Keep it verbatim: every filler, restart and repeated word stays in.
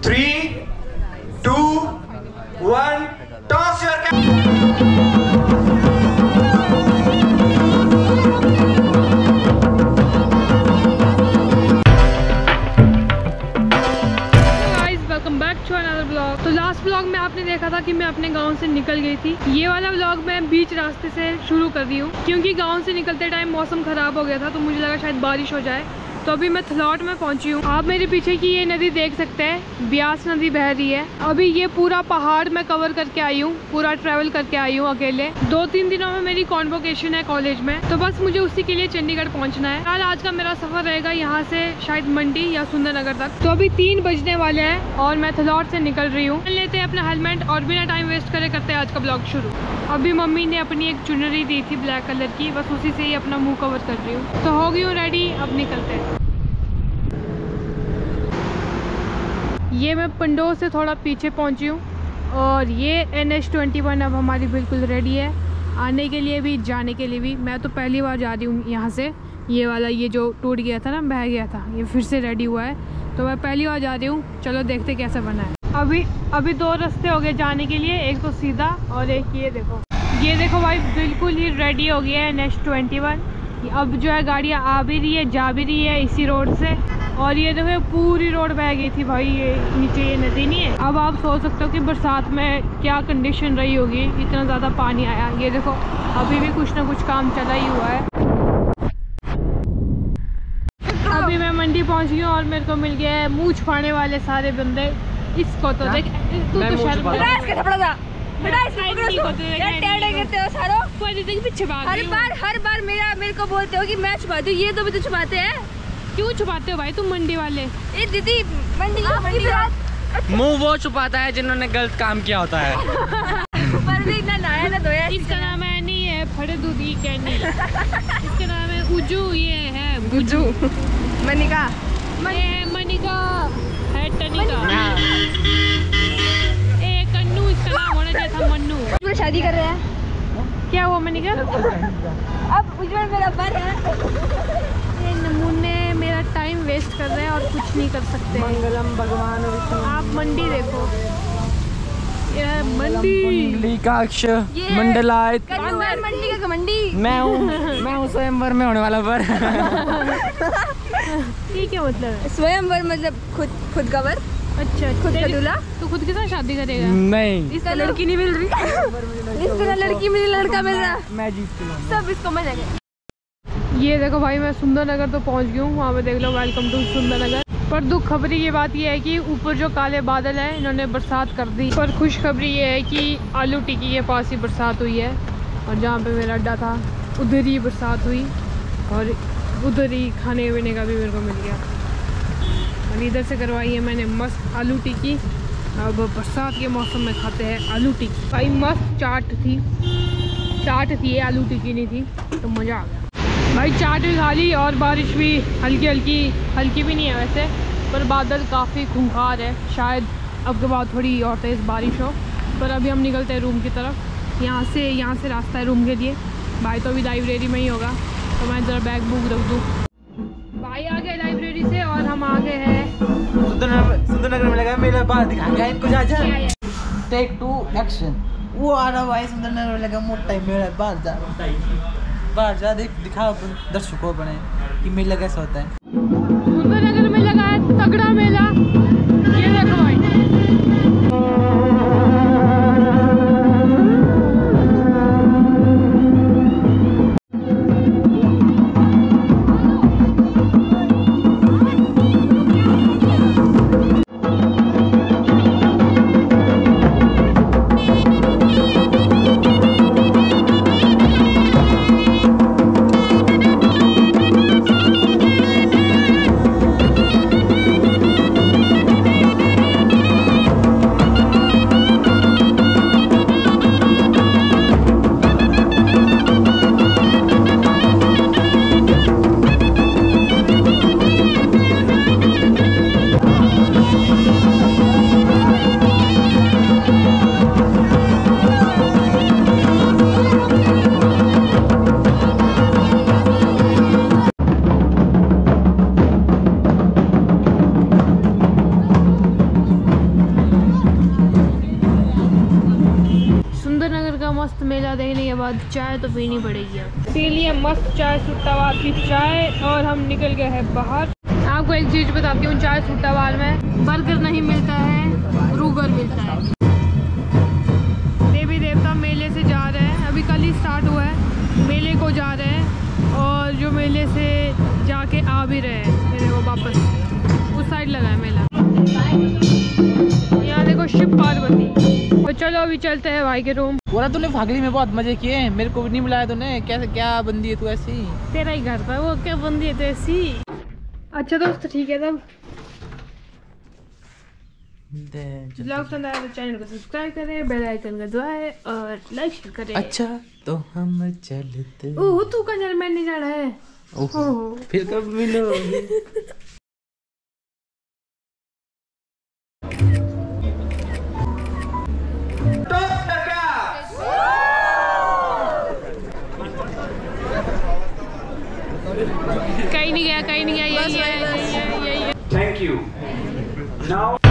Three two one toss your तो last blog में आपने देखा था कि मैं अपने गांव से निकल गई थी। ये वाला ब्लॉग मैं बीच रास्ते से शुरू कर रही हूँ क्योंकि गांव से निकलते टाइम मौसम ख़राब हो गया था, तो मुझे लगा शायद बारिश हो जाए। तो अभी मैं थलौट में पहुंची हूँ। आप मेरे पीछे की ये नदी देख सकते हैं, ब्यास नदी बह रही है। अभी ये पूरा पहाड़ मैं कवर करके आई हूँ, पूरा ट्रैवल करके आई हूँ अकेले। दो तीन दिनों में मेरी कॉन्वोकेशन है कॉलेज में, तो बस मुझे उसी के लिए चंडीगढ़ पहुँचना है। कल आज का मेरा सफ़र रहेगा यहाँ से शायद मंडी या सुंदरनगर तक। तो अभी तीन बजने वाले हैं और मैं थलौट से निकल रही हूँ। लेते हैं अपना हेलमेट और बिना टाइम वेस्ट करे करते हैं आज का ब्लॉग शुरू। अभी मम्मी ने अपनी एक चुनरी दी थी ब्लैक कलर की, बस उसी से ही अपना मुँह कवर कर रही हूँ। तो हो गई हूँ रेडी, अब निकलते हैं। ये मैं पंडोह से थोड़ा पीछे पहुंची हूँ और ये एन एच ट्वेंटी वन अब हमारी बिल्कुल रेडी है, आने के लिए भी जाने के लिए भी। मैं तो पहली बार जा रही हूँ यहाँ से। ये वाला ये जो टूट गया था ना, बह गया था, ये फिर से रेडी हुआ है, तो मैं पहली बार जा रही हूँ। चलो देखते कैसा बना है। अभी अभी दो रास्ते हो गए जाने के लिए, एक तो सीधा और एक ये देखो। ये देखो भाई बिल्कुल ही रेडी हो गया है एन एच ट्वेंटी वन। अब जो है गाड़ियाँ आ भी रही है, जा भी रही है इसी रोड से। और ये देखो पूरी रोड बह गई थी भाई, ये नीचे ये नदी नहीं है। अब आप सोच सकते हो कि बरसात में क्या कंडीशन रही होगी, इतना ज़्यादा पानी आया। ये देखो अभी भी कुछ ना कुछ काम चला ही हुआ है। अभी मैं मंडी पहुंच गई हूँ और मेरे को मिल गया है मूंछ फाड़ने वाले सारे बंदे। इसको तो देख, तू तो शर्म हर बार हर बार मेरा मेरे को बोलते हो कि मैं छुपाती हूँ, ये तो भी तो छुपाते हैं। क्यों छुपाते हो भाई तुम मंडी वाले? ए दीदी मंडी मंडी मुंह वो छुपाता है जिन्होंने गलत काम किया होता है। पर भी ना नहाया ना धोया। इसका नाम है नहीं है फड़े दूधी कैनी, इसका नाम है उजू, ये है बुजू। मनिका ये है मनिका है टनिका। ए कन्नू इसका नाम होना चाहिए था, मन्नू। शादी कर रहे हैं क्या हुआ मनिका? अब उज्जवल मेरा बर है। ये नमूने मेरा टाइम वेस्ट कर रहे हैं और कुछ नहीं कर सकते। मंगलम भगवान विष्णु। आप मंडी देखो, ये मंडी काक्ष मंडलायत मंडी का मंडी। मैं हूँ मैं हूँ स्वयंवर में होने वाला वर। ये क्या मतलब है? स्वयंवर मतलब खुद खुद का वर। अच्छा, खुद का दूल्हा। तो खुद के साथ शादी करेगा? नहीं, इसका लड़की नहीं मिल रही। इसको लड़की मिली, लड़का मिल रहा। मैं जीत सब इसको मिलेगा। ये देखो भाई मैं सुंदरनगर तो पहुंच गई हूँ, वहाँ पे देख लो वेलकम टू सुंदरनगर। पर दुख खबरी ये बात ये है कि ऊपर जो काले बादल हैं इन्होंने बरसात कर दी। पर खुश खबरी ये है कि आलू टिक्की के पास ही बरसात हुई है और जहाँ पे मेरा अड्डा था उधर ही बरसात हुई और उधर ही खाने पीने का भी मेरे को मिल गया। और इधर से करवाई है मैंने मस्त आलू टिक्की। अब बरसात के मौसम में खाते हैं आलू टिक्की। भाई मस्त चाट थी, चाट थी, आलू टिक्की नहीं थी, तो मज़ा आ गया भाई। चाट भी खा ली और बारिश भी हल्की हल्की हल्की भी नहीं है वैसे, पर बादल काफ़ी खूंखार है। शायद अब के बाद थोड़ी और तेज़ बारिश हो। पर अभी हम निकलते हैं रूम की तरफ। यहाँ से यहाँ से रास्ता है रूम के लिए। भाई तो अभी लाइब्रेरी में ही होगा, तो मैं ज़रा बैग बुक रख दूँ। भाई आ गए लाइब्रेरी से और हम आ गए हैं सुंदरनगर में। लगा मेरा बाल दिखा इनको, जा जा टेक टू एक्शन। वो आ रहा भाई सुंदरनगर में, लगा मोटा मेरा बाल जा बाहर जा, देख दिखाओ दर्शकों को बने कि मेला कैसा होता है। सुंदरनगर में लगा है तगड़ा मेला, ये देखो भाई। मेला देखने के बाद चाय तो पीनी पड़ेगी। पी लिए मस्त चाय सुट्टावाल की चाय और हम निकल गए हैं बाहर। आपको एक चीज़ बताती हूँ, चाय सुट्टावाल में बर्गर नहीं मिलता है, रूगर मिलता है। देवी देवता मेले से जा रहे हैं, अभी कल ही स्टार्ट हुआ है, मेले को जा रहे हैं और जो मेले से जाके आ भी रहे हैं, मेरे को वापस उस साइड लगा है मेला। यहाँ देखो शिव पार्वती। तो चलो अभी चलते हैं भाई के रूम। बोला तूने फागली में बहुत मजे किए, मेरे को भी नहीं बुलाया तूने। कैसे क्या बंदी है तू ऐसी? तेरा ही घर था वो, क्या बंदी है तो ऐसी। अच्छा दोस्त ठीक है तब ब्लॉग पसंद आया तो चैनल को सब्सक्राइब करें, बेल आइकन का दबाएं और लाइक शेयर करें। अच्छा तो हम चलते। ओह तू का चल, मैं नहीं जाना है। ओह फिर कब मिलोगे? कहीं नहीं गया, कहीं नहीं गया, यही है, यही है, यही है। Thank you. Now